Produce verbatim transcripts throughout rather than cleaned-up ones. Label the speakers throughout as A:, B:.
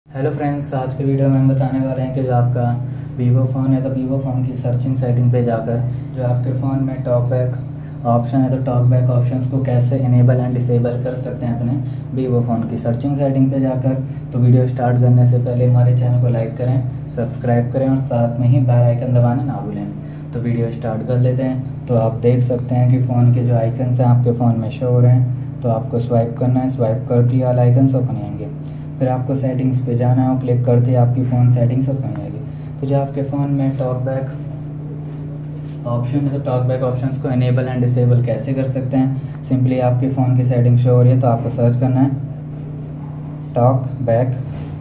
A: Hello friends, आज के video में हम बताने वाले हैं कि जो आपका वीवो फ़ोन है तो वीवो फ़ोन की सर्चिंग सेटिंग पे जाकर जो आपके फ़ोन में टॉक बैक ऑप्शन है तो टॉक बैक ऑप्शंस को कैसे इनेबल एंड डिसेबल कर सकते हैं अपने वीवो फ़ोन की सर्चिंग सेटिंग पे जाकर। तो वीडियो स्टार्ट करने से पहले हमारे चैनल को लाइक करें, सब्सक्राइब करें और साथ में ही बेल आइकन दबाना ना भूलें। तो वीडियो स्टार्ट कर लेते हैं। तो आप देख सकते हैं कि फ़ोन के जो आइकन्स हैं आपके फ़ोन में शो हो रहे हैं। तो आपको स्वाइप करना है, स्वाइप करते ही ऑल आइकन्स ओपन आएंगे। फिर आपको सेटिंग्स पे जाना है और क्लिक करते ही आपकी फ़ोन सेटिंग्स ओपन आएगी। तो जो आपके फ़ोन में टॉक बैक ऑप्शन है तो टॉक बैक ऑप्शंस को इनेबल एंड डिसेबल कैसे कर सकते हैं। सिंपली आपके फ़ोन की सेटिंग शो हो रही है तो आपको सर्च करना है टॉक बैक।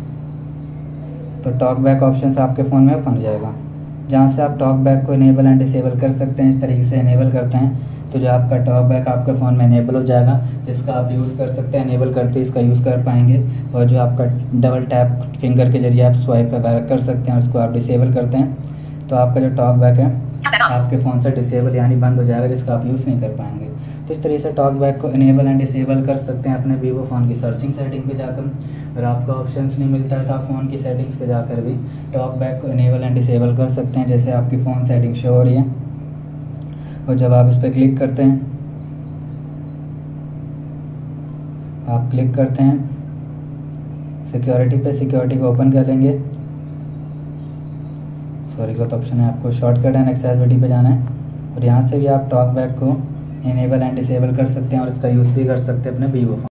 A: तो टॉक बैक ऑप्शंस आपके फ़ोन में ओपन हो जाएगा, जहाँ से आप टॉक बैक को इनेबल एंड डिसेबल कर सकते हैं। इस तरीके से इनेबल करते हैं तो जो आपका टॉक बैक आपके फ़ोन में इनेबल हो जाएगा, जिसका आप यूज़ कर सकते हैं। इनेबल करते ही इसका यूज़ कर पाएंगे। और जो आपका डबल टैप फिंगर के जरिए आप स्वाइप वगैरह कर सकते हैं, उसको आप डिसेबल करते हैं तो आपका जो टॉक बैक है आपके फ़ोन से डिसेबल यानी बंद हो जाएगा, जिसका आप यूज़ नहीं कर पाएंगे। तो इस तरीके से टॉक बैक को इनेबल एंड डिसेबल कर सकते हैं अपने वीवो फ़ोन की सर्चिंग सेटिंग पे जाकर। अगर आपको ऑप्शंस नहीं मिलता है तो आप फ़ोन की सेटिंग्स पे जाकर भी टॉक बैक को इनेबल एंड डिसेबल कर सकते हैं। जैसे आपकी फ़ोन सेटिंग शो हो रही है और जब आप इस पर क्लिक करते हैं आप क्लिक करते हैं सिक्योरिटी पे, सिक्योरिटी को ओपन कर लेंगे। सॉरी गलत ऑप्शन है, आपको शॉर्टकट एंड एक्सेसिबिलिटी पे जाना है और यहाँ से भी आप टॉक बैक को इनेबल एंड डिसेबल कर सकते हैं और इसका यूज़ भी कर सकते हैं अपने वीवो